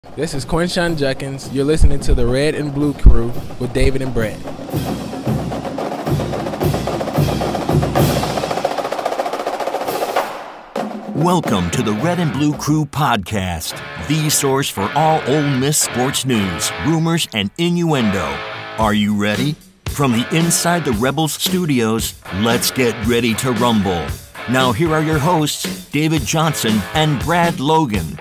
This is Quinshawn Judkins. You're listening to the Red and Blue Crew with David and Brett. Welcome to the Red and Blue Crew podcast, the source for all Ole Miss sports news, rumors, and innuendo. Are you ready? From the inside the Rebels studios, let's get ready to rumble. Now here are your hosts, David Johnson and Brad Logan.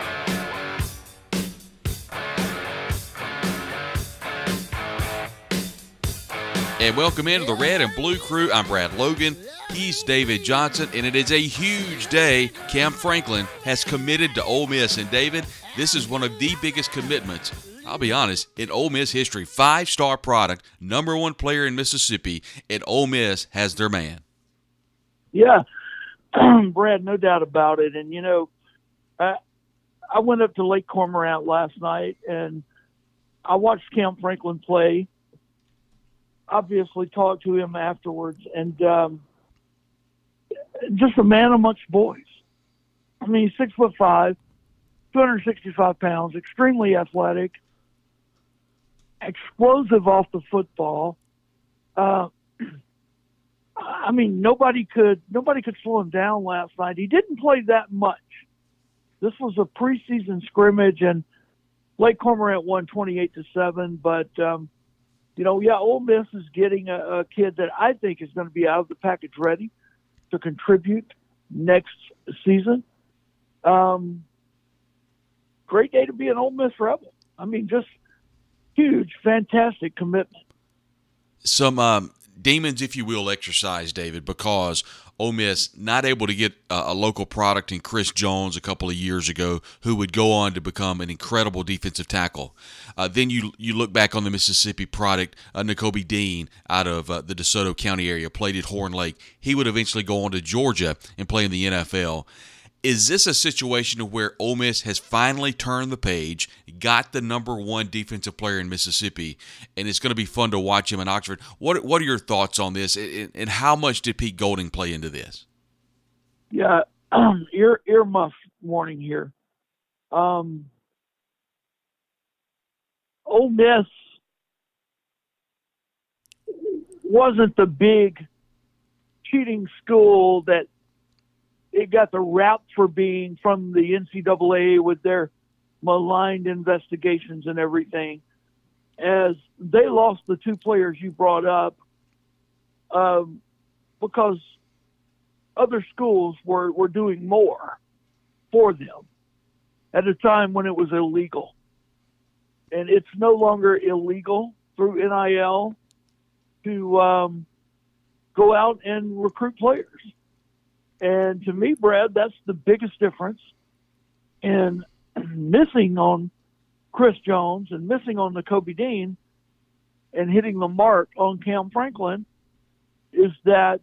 And welcome into the Red and Blue Crew. I'm Brad Logan. He's David Johnson, and it is a huge day. Cam Franklin has committed to Ole Miss. And David, this is one of the biggest commitments, I'll be honest, in Ole Miss history. 5-star product, number one player in Mississippi, and Ole Miss has their man. Yeah, Brad, no doubt about it. And, you know, I went up to Lake Cormorant last night, and I watched Cam Franklin play. Obviously talked to him afterwards, and just a man amongst boys. I mean, he's 6'5", 265 pounds, extremely athletic, explosive off the football. I mean, nobody could slow him down last night. He didn't play that much. This was a preseason scrimmage, and Lake Cormorant won 28-7, but you know, yeah, Ole Miss is getting a kid that I think is going to be out of the package ready to contribute next season. Great day to be an Ole Miss Rebel. I mean, just huge, fantastic commitment. Some demons, if you will, exercise, David, because Ole Miss not able to get a local product in Chris Jones a couple of years ago, who would go on to become an incredible defensive tackle. Then you look back on the Mississippi product, Nakobe Dean out of the DeSoto County area, played at Horn Lake. He would eventually go on to Georgia and play in the NFL. Is this a situation where Ole Miss has finally turned the page, got the number one defensive player in Mississippi, and it's going to be fun to watch him in Oxford? What are your thoughts on this, and how much did Pete Golding play into this? Yeah, earmuff warning here. Ole Miss wasn't the big cheating school that it got the rap for being from the NCAA with their maligned investigations and everything, as they lost the two players you brought up because other schools were doing more for them at a time when it was illegal. And it's no longer illegal through NIL to go out and recruit players. And to me, Brad, that's the biggest difference in missing on Chris Jones and missing on Nakobe Dean and hitting the mark on Cam Franklin, is that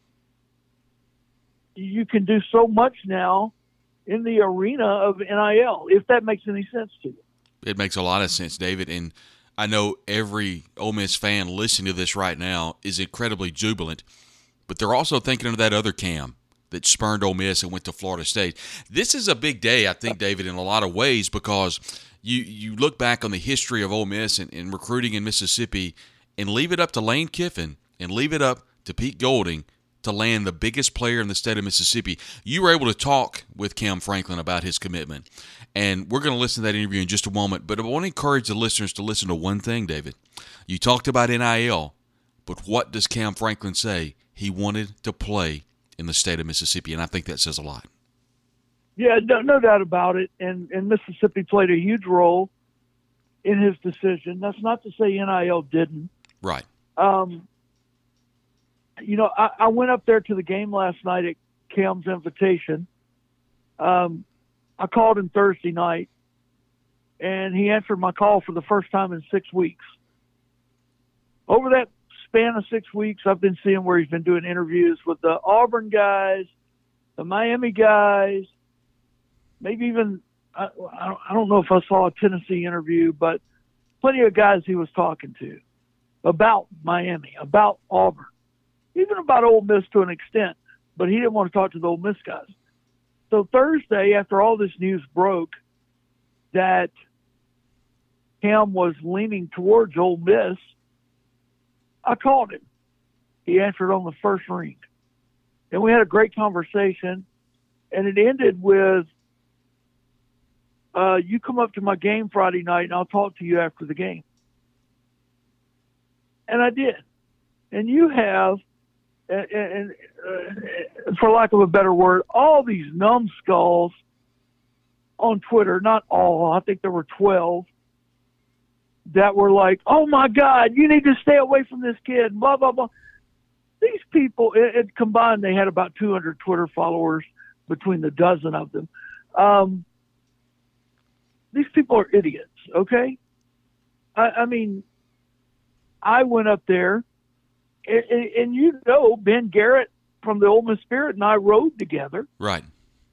you can do so much now in the arena of NIL, if that makes any sense to you. It makes a lot of sense, David, and I know every Ole Miss fan listening to this right now is incredibly jubilant, but they're also thinking of that other Cam that spurned Ole Miss and went to Florida State. This is a big day, I think, David, in a lot of ways, because you look back on the history of Ole Miss and recruiting in Mississippi and leave it up to Lane Kiffin and leave it up to Pete Golding to land the biggest player in the state of Mississippi. You were able to talk with Cam Franklin about his commitment, and we're going to listen to that interview in just a moment, but I want to encourage the listeners to listen to one thing, David. You talked about NIL, but what does Cam Franklin say? He wanted to play in the state of Mississippi, and I think that says a lot. Yeah, no doubt about it. And Mississippi played a huge role in his decision. That's not to say NIL didn't. Right. You know, I went up there to the game last night at Cam's invitation. I called him Thursday night, and he answered my call for the first time in 6 weeks. Over that span of 6 weeks, I've been seeing where he's been doing interviews with the Auburn guys, the Miami guys, maybe even, I don't know if I saw a Tennessee interview, but plenty of guys he was talking to about Miami, about Auburn, even about Ole Miss to an extent, but he didn't want to talk to the Ole Miss guys. So Thursday, after all this news broke that Cam was leaning towards Ole Miss, I called him. He answered on the first ring. And we had a great conversation, and it ended with, you come up to my game Friday night, and I'll talk to you after the game. And I did. And you have, and for lack of a better word, all these numbskulls on Twitter, not all, I think there were 12, that were like, oh, my God, you need to stay away from this kid, blah, blah, blah. These people, combined, they had about 200 Twitter followers between the dozen of them. These people are idiots, okay? I mean, I went up there, and you know, Ben Garrett from the Ole Miss Spirit and I rode together. Right.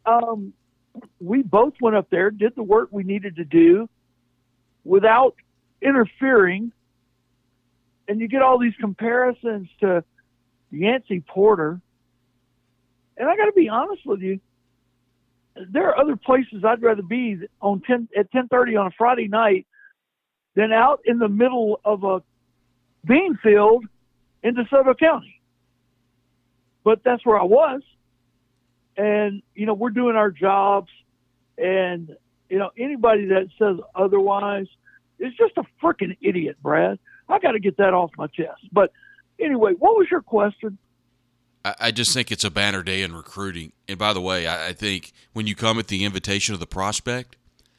We both went up there, did the work we needed to do without interfering. And you get all these comparisons to Yancey Porter. And I got to be honest with you, there are other places I'd rather be at 10:30 on a Friday night than out in the middle of a bean field in DeSoto County. But that's where I was. And, you know, we're doing our jobs. And, you know, anybody that says otherwise is just a freaking idiot, Brad. I got to get that off my chest. But anyway, what was your question? I just think it's a banner day in recruiting. And by the way, I think when you come at the invitation of the prospect,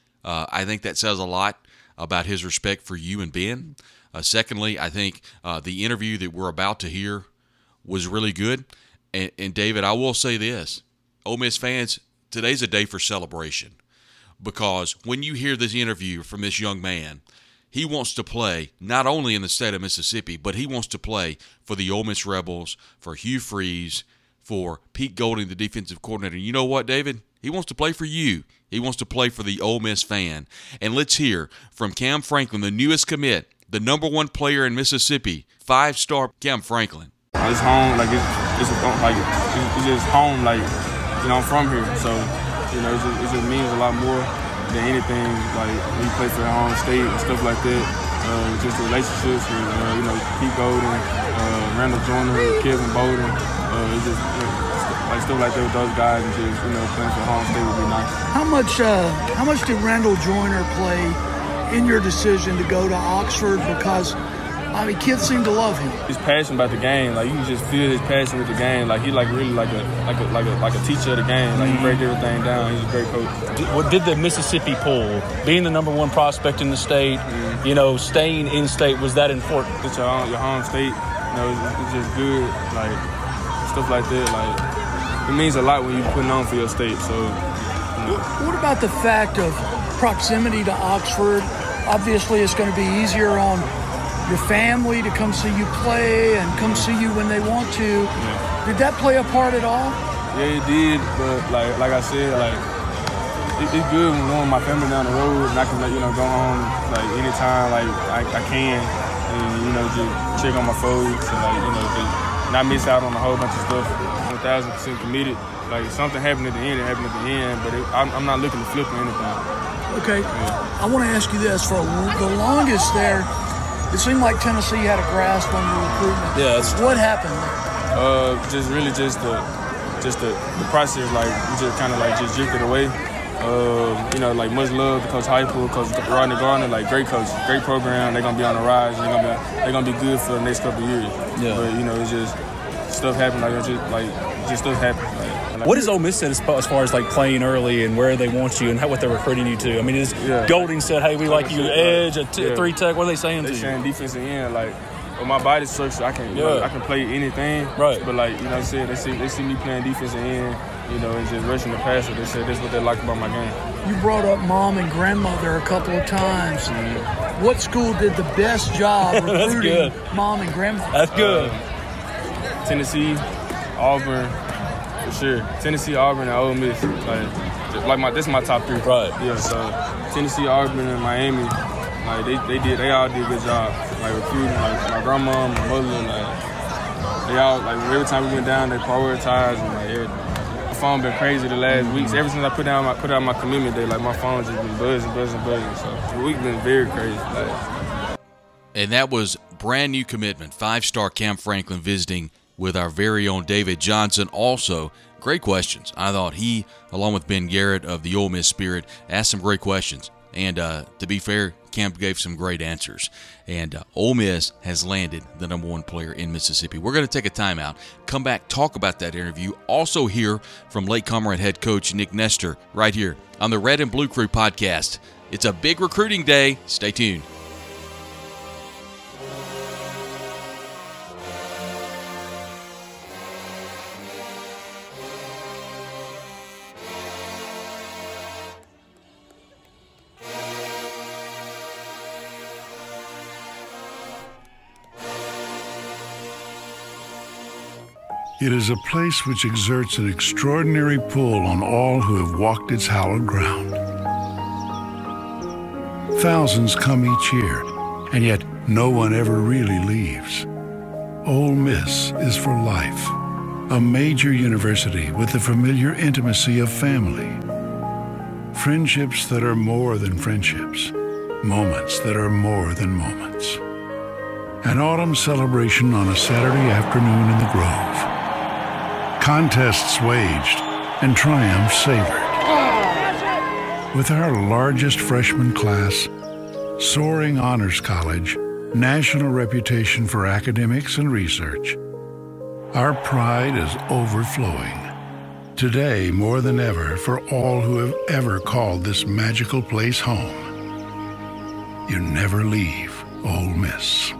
I think that says a lot about his respect for you and Ben. Secondly, I think the interview that we're about to hear was really good. And David, I will say this. Ole Miss fans, today's a day for celebration. Because when you hear this interview from this young man, he wants to play not only in the state of Mississippi, but he wants to play for the Ole Miss Rebels, for Hugh Freeze, for Pete Golding, the defensive coordinator. You know what, David? He wants to play for you. He wants to play for the Ole Miss fan. And let's hear from Cam Franklin, the newest commit, the #1 player in Mississippi, 5-star Cam Franklin. It's home, like it's just home, like, you know, I'm from here, so, you know, it just means a lot more than anything, like when you play for your home state and stuff like that. Just the relationships with, you know, Pete Golding, Randall Joyner, Kevin Bowden, it's just, you know, like stuff like that with those guys, and just, you know, playing for home state would be nice. How much did Randall Joyner play in your decision to go to Oxford? Because, I mean, kids seem to love him. He's passionate about the game. Like, you can just feel his passion with the game. Like, he really like a teacher of the game. Like, he breaks everything down. He's a great coach. What did the Mississippi pull? Being the #1 prospect in the state, you know, staying in state, was that important? It's your home state. You know, it's just good. Like, stuff like that. Like, it means a lot when you're putting on for your state. So, you know. What about the fact of proximity to Oxford? Obviously, it's going to be easier on your family to come see you play and come see you when they want to. Yeah. Did that play a part at all? Yeah, it did, but like I said, like it's good when I'm with my family down the road and I can, like, you know, go home like anytime, like I can, and, you know, just check on my folks and, like, you know, just not miss out on a whole bunch of stuff. 1,000% committed. Like, something happened at the end, it happened at the end, but I'm not looking to flip or anything. Okay, Yeah. I want to ask you this. For the longest there, it seemed like Tennessee had a grasp on your recruitment. Yeah, what happened there? Just really just the process, like, we just kind of like just drifted away. You know, like, much love to Coach Heupel, Coach Rodney Gardner, like, great coach, great program. They're gonna be on the rise. They're gonna be good for the next couple of years. Yeah. But, you know, it's just stuff happened. Like, just stuff happened. Like, What has Ole Miss said as far as like playing early and where they want you and what they're recruiting you to? I mean, is Golding said, "Hey, we like you edge, a 3 tech." What are they saying to you? They're saying defensive end, like, with my body structure, I can I can play anything. Right. But, like, you know what I'm saying, they see me playing defensive end, you know, and just rushing the passer. They said that's what they like about my game. You brought up mom and grandmother a couple of times. Mm-hmm. What school did the best job recruiting good. mom and grandmother? That's good. Tennessee, Auburn, for sure. Tennessee, Auburn, and Ole Miss. This is my top 3. Right. Yeah. So Tennessee, Auburn, and Miami. Like, they all did a good job. Like, recruiting, like, my grandma, my mother, like, they all, like, every time we went down, they prioritized and, like, everything. phone been crazy the last weeks. Ever since I put out my commitment day, like my phone's just been buzzing. So the week's been very crazy. And that was brand new commitment, 5-star Cam Franklin visiting with our very own David Johnson. Also, great questions. I thought he, along with Ben Garrett of the Ole Miss Spirit, asked some great questions. And to be fair, Cam gave some great answers. And Ole Miss has landed the number 1 player in Mississippi. We're going to take a timeout, come back, talk about that interview. Also hear from Lake Comrade head coach Nick Nestor right here on the Red and Blue Crew podcast. It's a big recruiting day. Stay tuned. It is a place which exerts an extraordinary pull on all who have walked its hallowed ground. Thousands come each year, and yet no one ever really leaves. Ole Miss is for life, a major university with the familiar intimacy of family. Friendships that are more than friendships, moments that are more than moments. An autumn celebration on a Saturday afternoon in the Grove. Contests waged and triumphs savored. With our largest freshman class, soaring honors college, national reputation for academics and research, our pride is overflowing. Today, more than ever, for all who have ever called this magical place home, you never leave Ole Miss.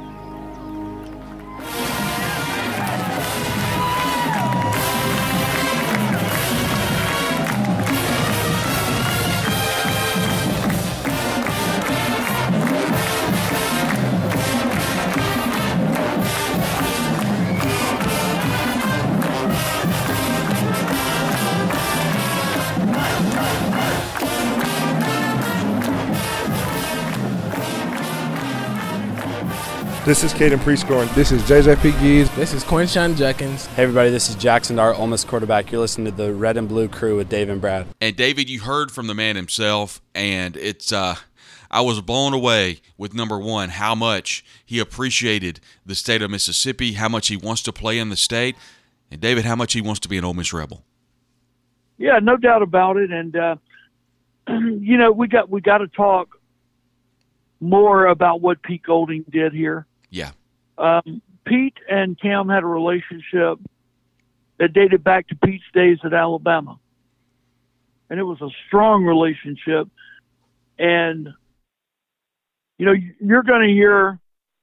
This is Caden Prescore. This is JJ Gies. This is Quinshawn Jenkins. Hey everybody, this is Jackson Dart, Ole Miss quarterback. You're listening to the Red and Blue Crew with Dave and Brad. And David, you heard from the man himself, and it's I was blown away with, number one, how much he appreciated the state of Mississippi, how much he wants to play in the state, and David, how much he wants to be an Ole Miss Rebel. Yeah, no doubt about it. And you know, we got to talk more about what Pete Golding did here. Yeah. Pete and Cam had a relationship that dated back to Pete's days at Alabama. And it was a strong relationship. And, you know, you're going to hear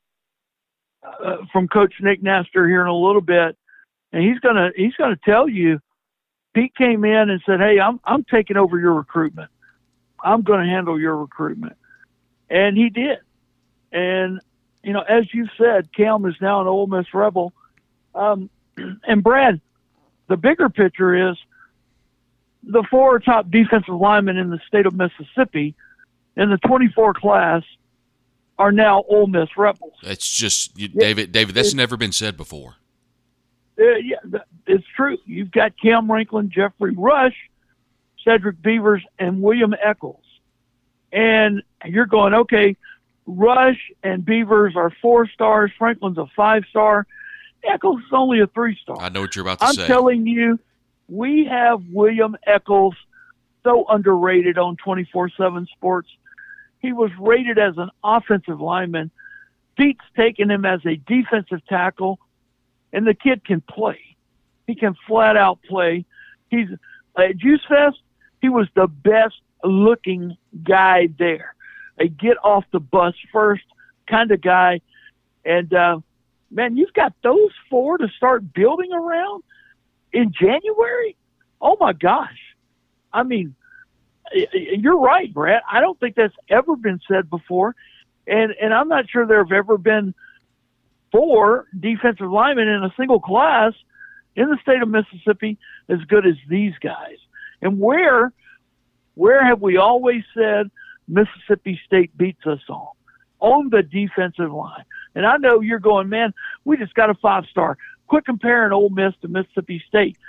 from Coach Nick Nestor here in a little bit. And he's going to tell you, Pete came in and said, hey, I'm taking over your recruitment. I'm going to handle your recruitment. And he did. And, you know, as you said, Cam is now an Ole Miss Rebel. And Brad, the bigger picture is the 4 top defensive linemen in the state of Mississippi in the 24 class are now Ole Miss Rebels. It's just, David, that's never been said before. Yeah, it's true. You've got Cam Franklin, Jeffrey Rush, Cedric Beavers, and William Eccles. And you're going, okay, Rush and Beavers are 4 stars. Franklin's a 5-star. Eccles is only a 3-star. I know what you're about to say. I'm telling you, we have William Eccles so underrated on 24/7 Sports. He was rated as an offensive lineman. Pete's taken him as a defensive tackle, and the kid can play. He can flat out play. He's at Juice Fest. He was the best looking guy there. A get off the bus first kind of guy. And, man, you've got those 4 to start building around in January? Oh, my gosh. I mean, you're right, Brett. I don't think that's ever been said before. And I'm not sure there have ever been 4 defensive linemen in a single class in the state of Mississippi as good as these guys. And where have we always said Mississippi State beats us on the defensive line? And I know you're going, man, we just got a 5-star. Quit comparing Ole Miss to Mississippi State.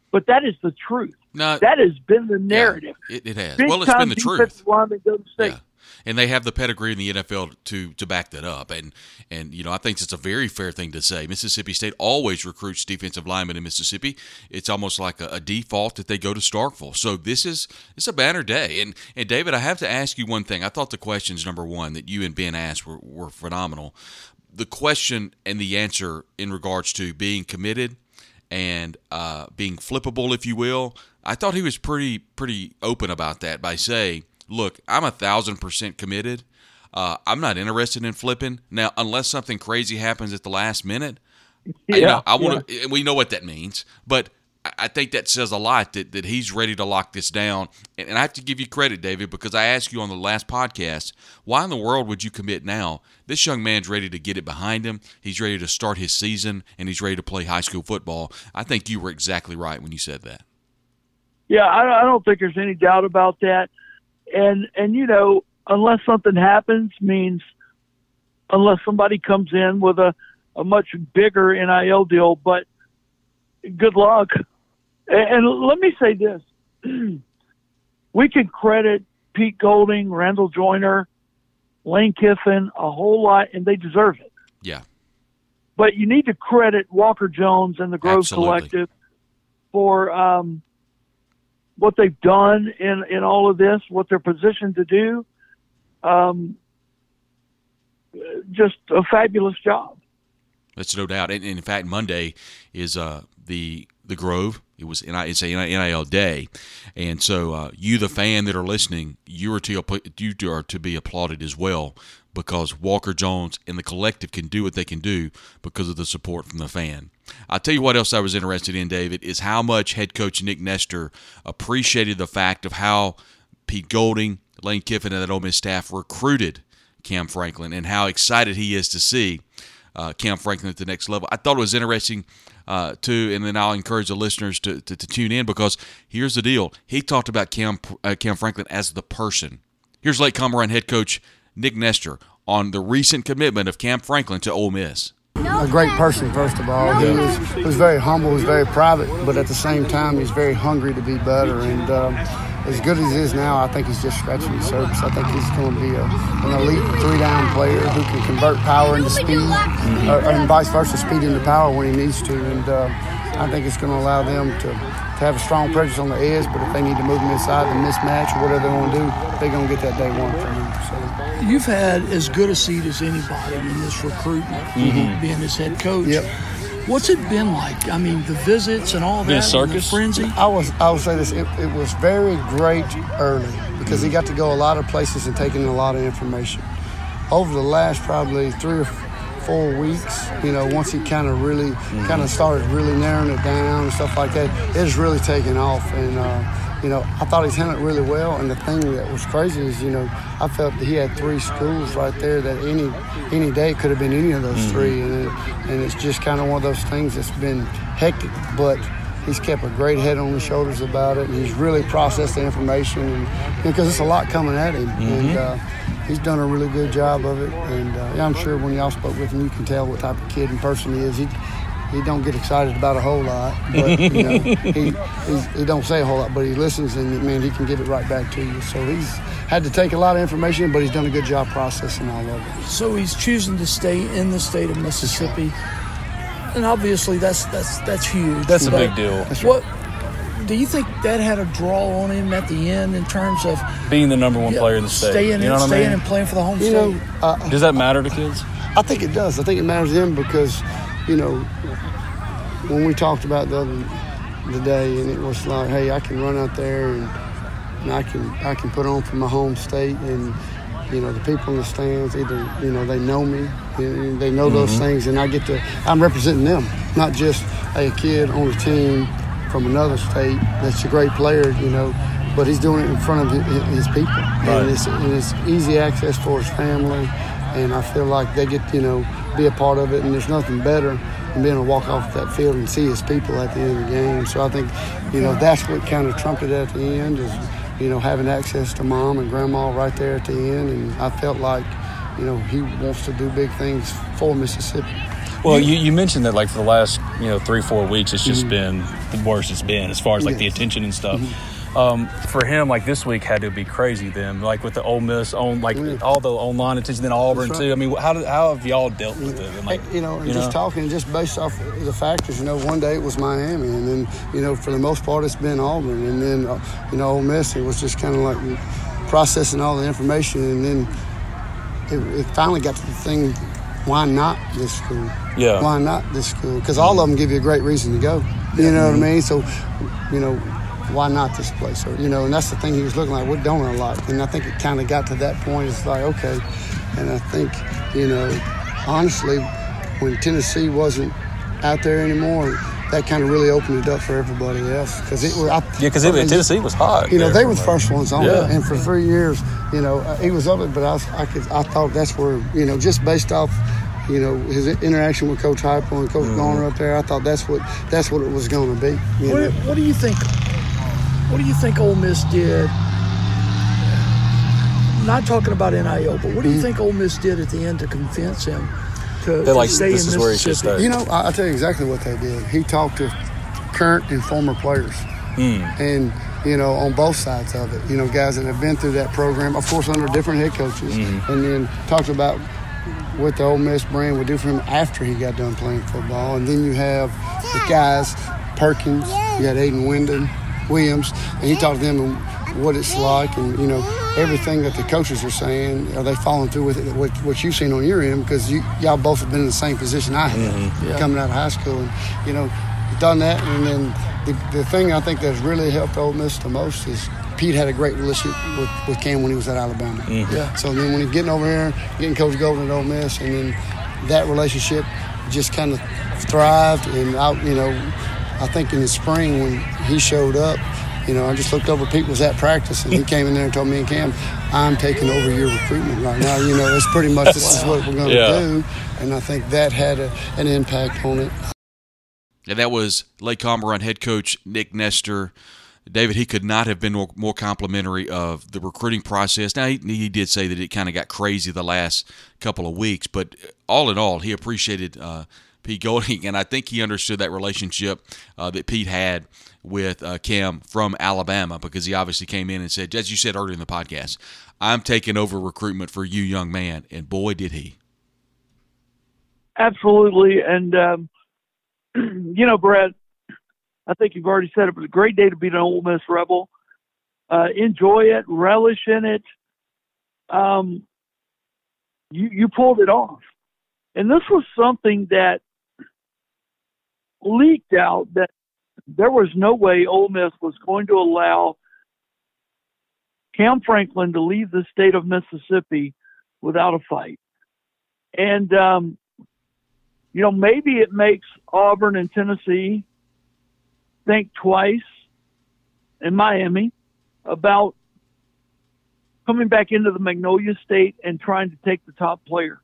but that is the truth. No, that has been the narrative. Yeah, it has. Big well, it's been the truth. Linemen go to state. Yeah. And they have the pedigree in the NFL to back that up. And I think it's a very fair thing to say. Mississippi State always recruits defensive linemen in Mississippi. It's almost like a default that they go to Starkville. So it's a banner day. And David, I have to ask you one thing. I thought the questions, number one, that you and Ben asked were phenomenal. The question and the answer in regards to being committed and being flippable, if you will, I thought he was pretty open about that by saying, look, I'm 1,000% committed. I'm not interested in flipping now, unless something crazy happens at the last minute. Yeah, I want to. We know what that means, but I think that says a lot that he's ready to lock this down. And I have to give you credit, David, because I asked you on the last podcast, why in the world would you commit now? This young man's ready to get it behind him. He's ready to start his season, and he's ready to play high school football. I think you were exactly right when you said that. Yeah, I don't think there's any doubt about that. And unless something happens means unless somebody comes in with a much bigger NIL deal, but good luck. And let me say this. We can credit Pete Golding, Randall Joyner, Lane Kiffin a whole lot, and they deserve it. Yeah. But you need to credit Walker Jones and the Grove Collective for what they've done in all of this, what they're positioned to do. Just a fabulous job. That's no doubt. And in fact, Monday is the Grove. It's a NIL day, and so you, the fan that are listening, you are to be applauded as well, because Walker Jones and the collective can do what they can do because of the support from the fan. I'll tell you what else I was interested in, David, is how much head coach Nick Nestor appreciated the fact of how Pete Golding, Lane Kiffin, and that Ole Miss staff recruited Cam Franklin, and how excited he is to see Cam Franklin at the next level. I thought it was interesting, too, and then I'll encourage the listeners to tune in, because here's the deal. He talked about Cam Franklin as the person. Here's Lake Comer head coach Nick Nestor on the recent commitment of Cam Franklin to Ole Miss. A great person, first of all. He was very humble, was very private, but at the same time, he's very hungry to be better. And as good as he is now, I think he's just scratching the surface. I think he's going to be an elite three-down player who can convert power into speed, and vice versa, speed into power when he needs to. And I think it's going to allow them to have a strong presence on the edge, but if they need to move him inside and mismatch or whatever they want to do, they're going to get that day one from him. So. You've had as good a seat as anybody in this recruitment, being his head coach. Yep. What's it been like? I mean, the visits and all that, a circus? the frenzy? I will say this, it was very great early because he got to go a lot of places and take in a lot of information. Over the last probably 3 or 4 weeks, once he kind of really started really narrowing it down and stuff like that, it has really taken off. And, I thought he's handled it really well. And the thing that was crazy is, I felt that he had 3 schools right there that any day could have been any of those 3. And it's just kind of one of those things that's been hectic. But he's kept a great head on his shoulders about it. And he's really processed the information because it's a lot coming at him. And he's done a really good job of it. And I'm sure when y'all spoke with him, you can tell what type of kid and person he is. He don't get excited about a whole lot, but he don't say a whole lot, but he listens, and man, he can give it right back to you. So he's had to take a lot of information, but he's done a good job processing all of it. So he's choosing to stay in the state of Mississippi, and obviously that's huge. That's a big deal. What do you think that had a draw on him at the end in terms of being the number one player in the state? Staying and playing for the home state. Does that matter to kids? I think it does. I think it matters to them because, when we talked about the day, and it was like, hey, I can run out there and I can put on for my home state, and the people in the stands either they know me, they know those things, and I'm representing them, not just a kid on a team from another state that's a great player, but he's doing it in front of his people, right. and it's easy access for his family, and I feel like they get be a part of it, and there's nothing better than being able to walk off that field and see his people at the end of the game. So I think, that's what kind of trumped it at the end is, having access to mom and grandma right there at the end. And I felt like, he wants to do big things for Mississippi. Well, you mentioned that, like, for the last 3-4 weeks, it's just been the worst it's been as far as like the attention and stuff. For him, like, this week had to be crazy then, like with the Ole Miss on, like, all the online attention, then Auburn too. I mean, how have y'all dealt with it? And, like, just talking, just based off the factors, one day it was Miami, and then, for the most part it's been Auburn, and then, Ole Miss, it was just kind of like processing all the information, and then it finally got to the thing, why not this school? Yeah. Why not this school? Because all of them give you a great reason to go. You know what I mean? So, why not this place? Or, and that's the thing he was looking like. We're doing a lot. And I think it kind of got to that point. It's like, okay. And I think, honestly, when Tennessee wasn't out there anymore, that kind of really opened it up for everybody else. Because Tennessee was hot. They were the first ones on it. And for 3 years, he was up it, but I thought that's where, just based off, his interaction with Coach Heupel and Coach Garner up there, I thought that's what it was going to be. What do you think? What do you think Ole Miss did? Not talking about NIL, but what do you think Ole Miss did at the end to convince him to stay in Mississippi? I'll tell you exactly what they did. He talked to current and former players, and on both sides of it. Guys that have been through that program, of course, under different head coaches, and then talked about what the Ole Miss brand would do for him after he got done playing football. And then you have the guys, Perkins, you got Aiden Williams, and he talked to them and what it's like, and everything that the coaches are saying. Are they following through with it? What you've seen on your end, because y'all both have been in the same position I have coming out of high school, and done that. And then the thing I think that's really helped Ole Miss the most is Pete had a great relationship with Cam when he was at Alabama. So then when he's getting over here, getting Coach Golden at Ole Miss, and then that relationship just kind of thrived. And I think in the spring when he showed up, I just looked over. Pete was at practice, and he came in there and told me and Cam, "I'm taking over your recruitment right now. It's pretty much this is what we're going to do." And I think that had an impact on it. And that was Lake Comeron head coach Nick Nestor. David, he could not have been more complimentary of the recruiting process. Now, he did say that it kind of got crazy the last couple of weeks, but all in all, he appreciated Pete Golding, and I think he understood that relationship that Pete had with Cam from Alabama, because he obviously came in and said, as you said earlier in the podcast, "I'm taking over recruitment for you, young man," and boy, did he. Absolutely, and Brett, I think you've already said it, but a great day to be an Ole Miss Rebel. Enjoy it, relish in it. You pulled it off. And this was something that leaked out, that there was no way Ole Miss was going to allow Cam Franklin to leave the state of Mississippi without a fight. And, maybe it makes Auburn and Tennessee think twice, and Miami, about coming back into the Magnolia State and trying to take the top player.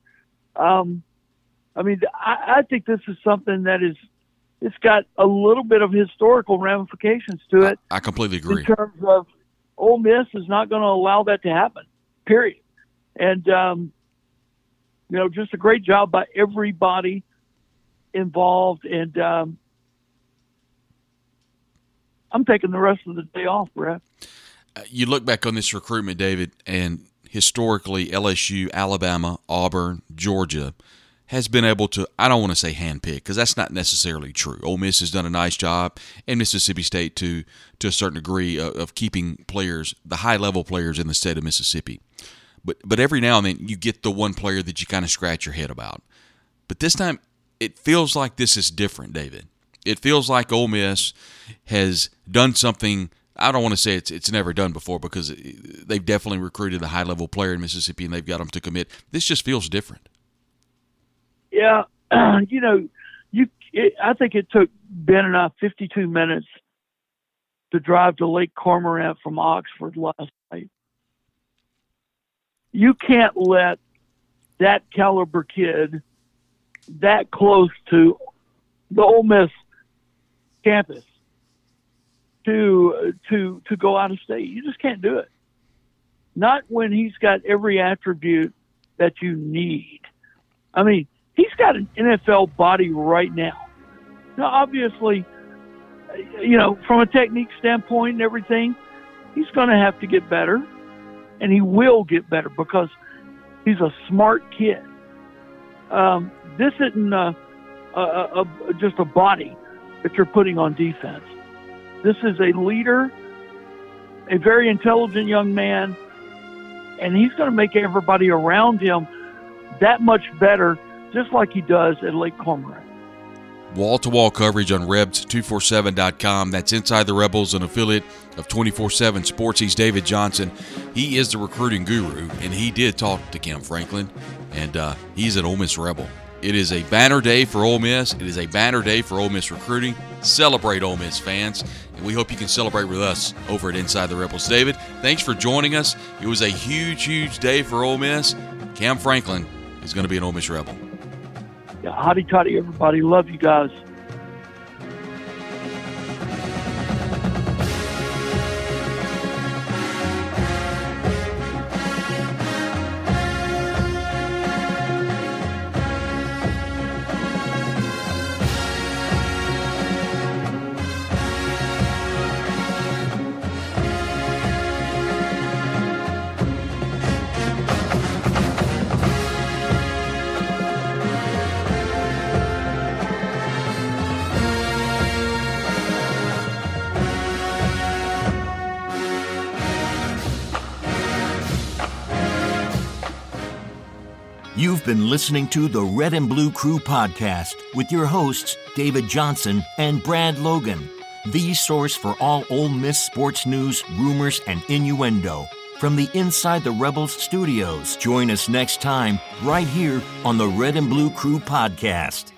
I think this is something that it's got a little bit of historical ramifications to it. I completely agree. In terms of Ole Miss is not going to allow that to happen, period. And, just a great job by everybody involved. And I'm taking the rest of the day off, Brett. You look back on this recruitment, David, and historically LSU, Alabama, Auburn, Georgia has been able to, I don't want to say handpick, because that's not necessarily true. Ole Miss has done a nice job, and Mississippi State to a certain degree of keeping players, the high-level players in the state of Mississippi. But every now and then you get the one player that you kind of scratch your head about. But this time it feels like this is different, David. It feels like Ole Miss has done something, I don't want to say it's never done before, because they've definitely recruited a high-level player in Mississippi and they've got them to commit. This just feels different. Yeah, I think it took Ben and I 52 minutes to drive to Lake Cormorant from Oxford last night. You can't let that caliber kid that close to the Ole Miss campus to go out of state. You just can't do it. Not when he's got every attribute that you need. I mean, he's got an NFL body right now. Now, obviously, from a technique standpoint and everything, he's going to have to get better, and he will get better because he's a smart kid. This isn't just a body that you're putting on defense. This is a leader, a very intelligent young man, and he's going to make everybody around him that much better, just like he does at Lake Cormorant. Wall-to-wall coverage on Rebs247.com. That's Inside the Rebels, an affiliate of 24/7 Sports. He's David Johnson. He is the recruiting guru, and he did talk to Cam Franklin, and he's an Ole Miss Rebel. It is a banner day for Ole Miss. It is a banner day for Ole Miss recruiting. Celebrate, Ole Miss fans, and we hope you can celebrate with us over at Inside the Rebels. David, thanks for joining us. It was a huge, huge day for Ole Miss. Cam Franklin is going to be an Ole Miss Rebel. Yeah, hotty toddy, everybody. Love you guys. You've been listening to the Red and Blue Crew podcast with your hosts, David Johnson and Brad Logan, the source for all Ole Miss sports news, rumors, and innuendo. From the Inside the Rebels studios, join us next time right here on the Red and Blue Crew podcast.